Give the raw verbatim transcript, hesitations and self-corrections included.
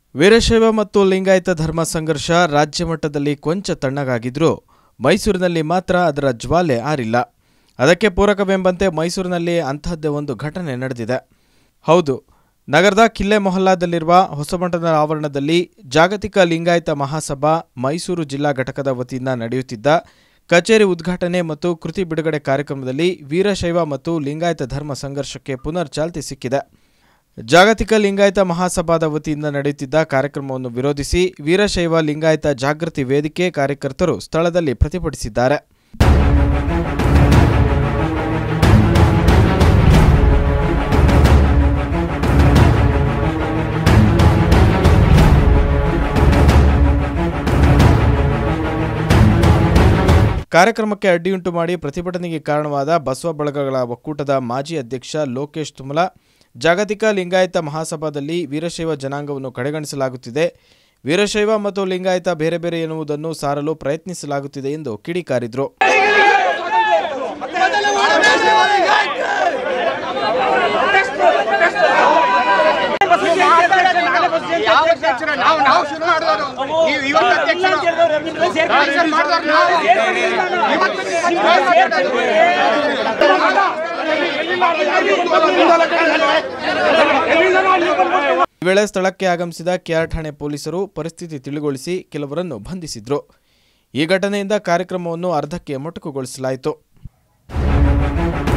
ವೀರಶೈವ ಮತ್ತು ಲಿಂಗಾಯತ ಧರ್ಮ ಸಂಘರ್ಷ ರಾಜ್ಯ ಮಟ್ಟದಲ್ಲಿ ಕೊಂಚ ತಣ್ಣಗಾಗಿದ್ರೂ ಮೈಸೂರಿನಲ್ಲಿ ಮಾತ್ರ ಅದರ ಜ್ವಾಲೆ ಆರಿಲ್ಲ. ಅದಕ್ಕೆ ಪೂರಕವೆಂಬಂತೆ ಮೈಸೂರಿನಲ್ಲಿ ಅಂತಹದ್ದೇ ಒಂದು ಘಟನೆ ನಡೆದಿದೆ. ಹೌದು, ನಗರದ ಕಿಲ್ಲೆ ಮೊಹಲ್ಲಾದಲ್ಲಿರುವ ಹೊಸಮಠದ ಆವರಣದಲ್ಲಿ ಜಾಗತಿಕ ಲಿಂಗಾಯತ ಮಹಾಸಭಾ ಮೈಸೂರು ಜಿಲ್ಲಾ ಘಟಕದ ವತಿಯಿಂದ ನಡೆಯುತ್ತಿದ್ದ ಕಚೇರಿ ಉದ್ಘಾಟನೆ ಮತ್ತು ಕೃತಿ ಬಿಡುಗಡೆ ಕಾರ್ಯಕ್ರಮದಲ್ಲಿ ವೀರಶೈವ ಮತ್ತು ಲಿಂಗಾಯತ ಧರ್ಮ ಸಂಘರ್ಷಕ್ಕೆ ಪುನರ್ ಚಾಲ್ತಿ ಸಿಕ್ಕಿದೆ. ಜಾಗತಿಕ ಲಿಂಗಾಯತ ಮಹಾಸಭಾದ ವತಿಯಿಂದ ನಡೆಯುತ್ತಿದ್ದ ಕಾರ್ಯಕ್ರಮವನ್ನು ವಿರೋಧಿಸಿ ವೀರಶೈವ ಲಿಂಗಾಯತ ಜಾಗೃತಿ ವೇದಿಕೆ ಕಾರ್ಯಕರ್ತರು ಸ್ಥಳದಲ್ಲಿ ಪ್ರತಿಭಟಿಸಿದ್ದಾರೆ. ಕಾರ್ಯಕ್ರಮಕ್ಕೆ ಅಡ್ಡಿಯುಂಟು ಮಾಡಿ ಪ್ರತಿಭಟನೆಗೆ ಕಾರಣವಾದ ಬಸವ ಬಳಗಗಳ ಒಕ್ಕೂಟದ ಮಾಜಿ ಅಧ್ಯಕ್ಷ ಲೋಕೇಶ್ ತುಮಲ, ಜಾಗತಿಕ ಲಿಂಗಾಯತ ಮಹಾಸಭಾದಲ್ಲಿ ವೀರಶೈವ ಜನಾಂಗವನ್ನು ಕಡೆಗಣಿಸಲಾಗುತ್ತಿದೆ, ವೀರಶೈವ ಮತ್ತು ಲಿಂಗಾಯತ ಬೇರೆ ಬೇರೆ ಎನ್ನುವುದನ್ನು ಸಾರಲು ಪ್ರಯತ್ನಿಸಲಾಗುತ್ತಿದೆ ಎಂದು ಕಿಡಿಕಾರಿದರು. ಈ ವೇಳೆ ಸ್ಥಳಕ್ಕೆ ಆಗಮಿಸಿದ ಕೆಆರ್ ಠಾಣೆ ಪೊಲೀಸರು ಪರಿಸ್ಥಿತಿ ತಿಳಿಗೊಳಿಸಿ ಕೆಲವರನ್ನು ಬಂಧಿಸಿದ್ರು. ಈ ಘಟನೆಯಿಂದ ಕಾರ್ಯಕ್ರಮವನ್ನು ಅರ್ಧಕ್ಕೆ ಮೊಟಕುಗೊಳಿಸಲಾಯಿತು.